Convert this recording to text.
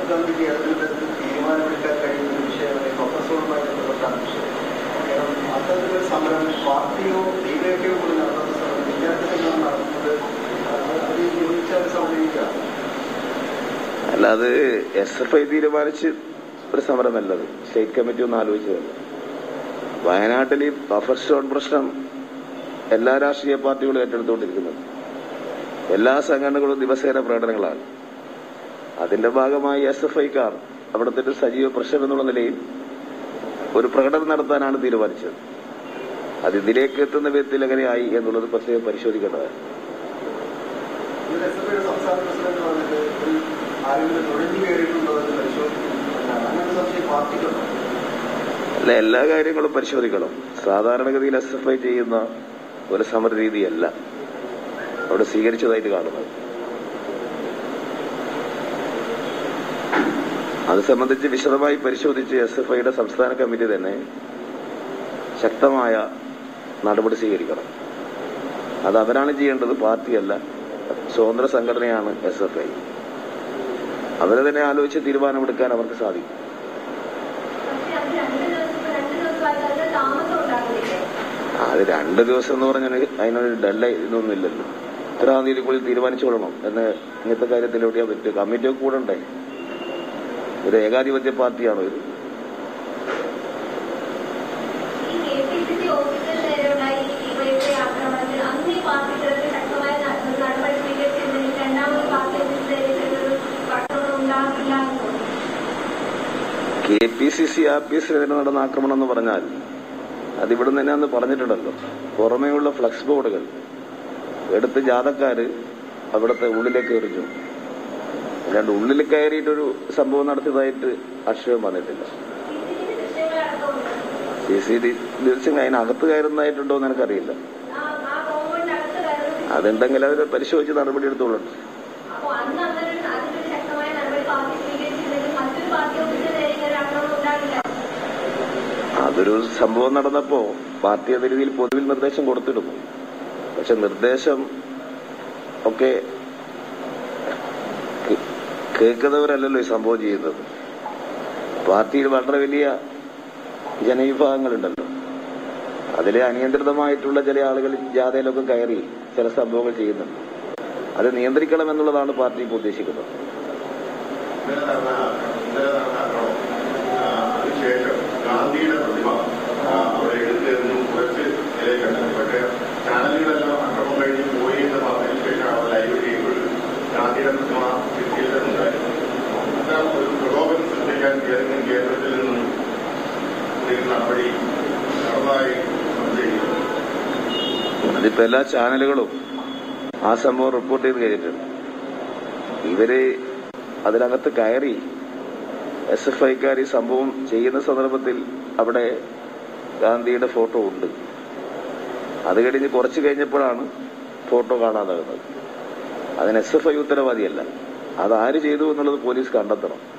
ഗാന്ധിക്ക് ഏതെങ്കിലും തരത്തിൽ തീരുമാനമെടുക്കാൻ കഴിയുന്ന ഒരു വിഷയമാണ് പ്രൊഫസറുമായി ബന്ധപ്പെട്ടാണ് വിഷയം. കാരണം അത്തരത്തിലൊരു സമരം പാർട്ടിയോ ഡിവൈഎഫ്ഐയോ കൂടി നടത്തുന്ന സമരം വിദ്യാർത്ഥികളാണ് നടത്തുന്നത്. അത് യോജിച്ചാൽ സമരമില്ല. അല്ലാതെ SFI തീരുമാനിച്ച് ഒരു സമരമല്ലത്. സ്റ്റേറ്റ് കമ്മിറ്റി ഒന്ന് ആലോചിച്ചതല്ല. വയനാട്ടിൽ ഈ ബഫർ സ്റ്റോൺ പ്രശ്നം എല്ലാ രാഷ്ട്രീയ പാർട്ടികളും ഏറ്റെടുത്തുകൊണ്ടിരിക്കുന്നത്. എല്ലാ സംഘടനകളും ദിവസേന പ്രകടനങ്ങളാണ്. അതിന്റെ ഭാഗമായി SFIക്കാർ അവിടുത്തെ ഒരു സജീവ പ്രശ്നം എന്നുള്ള നിലയിൽ ഒരു പ്രകടനം നടത്താനാണ് തീരുമാനിച്ചത്. അത് ഇതിലേക്ക് എത്തുന്ന വിധത്തിൽ എങ്ങനെയായി എന്നുള്ളത് പ്രത്യേകം പരിശോധിക്കേണ്ടതാണ്. അല്ല, എല്ലാ കാര്യങ്ങളും പരിശോധിക്കണം. സാധാരണഗതിയിൽ SFI ചെയ്യുന്ന ഒരു സമര രീതിയല്ല അവിടെ സ്വീകരിച്ചതായിട്ട് കാണുന്നത്. അത് സംബന്ധിച്ച് വിശദമായി പരിശോധിച്ച് SFIയുടെ സംസ്ഥാന കമ്മിറ്റി തന്നെ ശക്തമായ നടപടി സ്വീകരിക്കണം. അത് അവരാണ് ചെയ്യേണ്ടത്, പാർട്ടിയല്ല. സ്വതന്ത്ര സംഘടനയാണ് SFI. അവരെ തന്നെ ആലോചിച്ച് തീരുമാനമെടുക്കാൻ അവർക്ക് സാധിക്കും. അത് 2 ദിവസം എന്ന് പറഞ്ഞാൽ അതിനൊരു ഡെഡ്ലൈൻ ഇതൊന്നുമില്ലല്ലോ. ഇത്രാം തീയതിക്കുള്ളിൽ തീരുമാനിച്ചുകൊള്ളണം എന്ന് ഇങ്ങനത്തെ കാര്യത്തിൽ എവിടെയാ പറ്റുക? കമ്മിറ്റിയൊക്കെ കൂടെ ഉണ്ടായി. ഒരു ഏകാധിപത്യ പാർട്ടിയാണോ ഇത്? KPCC ആഫീസിനെതിരെ നടന്ന ആക്രമണം എന്ന് പറഞ്ഞാൽ അതിവിടെ നിന്ന് തന്നെയാന്ന് പറഞ്ഞിട്ടുണ്ടല്ലോ. പുറമേയുള്ള ഫ്ലക്സ് ബോർഡുകൾ എടുത്ത് ജാഥക്കാര് അവിടുത്തെ ഉള്ളിലേക്ക് എറിഞ്ഞു. അല്ലാണ്ട് ഉള്ളിൽ കയറിയിട്ടൊരു സംഭവം നടത്തിയതായിട്ട് ആക്ഷേപം വന്നിട്ടില്ല. CCTV ദൃശ്യങ്ങൾ അതിനകത്ത് കയറുന്നതായിട്ടുണ്ടോ എന്ന് എനിക്കറിയില്ല. അതുണ്ടെങ്കിൽ അവർ പരിശോധിച്ച് നടപടി എടുത്തോളൂ. അതൊരു സംഭവം നടന്നപ്പോ പാർട്ടി അതെ രീതിയിൽ പൊതുവിൽ നിർദ്ദേശം കൊടുത്തിരുന്നു. പക്ഷെ നിർദ്ദേശം ഒക്കെ കേൾക്കുന്നവരല്ലല്ലോ ഈ സംഭവം ചെയ്യുന്നത്. പാർട്ടിയിൽ വളരെ വലിയ ജനവിഭാഗങ്ങളുണ്ടല്ലോ. അതിലെ അനിയന്ത്രിതമായിട്ടുള്ള ചില ആളുകൾ ജാഥയിലൊക്കെ കയറി ചില സംഭവങ്ങൾ ചെയ്യുന്നുണ്ട്. അത് നിയന്ത്രിക്കണമെന്നുള്ളതാണ് പാർട്ടി ഇപ്പോൾ ഉദ്ദേശിക്കുന്നത്. ഗാന്ധിയുടെ പ്രതിമ അവിടെ എടുത്തെറിഞ്ഞു കുറച്ച് നിലയിലുണ്ട്. പക്ഷേ ചാനലുകളെല്ലാം അക്രമം കഴിഞ്ഞ് പോയി എന്ന് പറഞ്ഞതിന് ശേഷമാണ് ലൈവ് ചെയ്യുമ്പോൾ ഗാന്ധിയുടെ പ്രതിമ തിരിച്ചിട്ടുണ്ടായിരുന്നു. അത്തരം ഒരു പ്രലോഭനം സൃഷ്ടിക്കാൻ ഏതെങ്കിലും കേന്ദ്രത്തിൽ നിന്നും നടപടി നടന്നതായി സംശയിക്കുന്നു. അതിപ്പോ എല്ലാ ചാനലുകളും ആ സംഭവം റിപ്പോർട്ട് ചെയ്ത് കഴിഞ്ഞിട്ടുണ്ട്. ഇവര് അതിനകത്ത് കയറി SFIക്കാർ ഈ സംഭവം ചെയ്യുന്ന സന്ദർഭത്തിൽ അവിടെ ഗാന്ധിയുടെ ഫോട്ടോ ഉണ്ട്. അത് കഴിഞ്ഞ് കുറച്ച് കഴിഞ്ഞപ്പോഴാണ് ഫോട്ടോ കാണാതാകുന്നത്. അതിന് SFI ഉത്തരവാദിയല്ല. അത് ആര് ചെയ്തു എന്നുള്ളത് പോലീസ് കണ്ടെത്തണം.